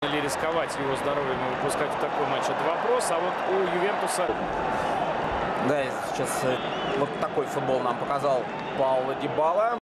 Или рисковать его здоровьем и выпускать в такой матч — это вопрос. А вот у Ювентуса... Да, сейчас вот такой футбол нам показал Пауло Дибала.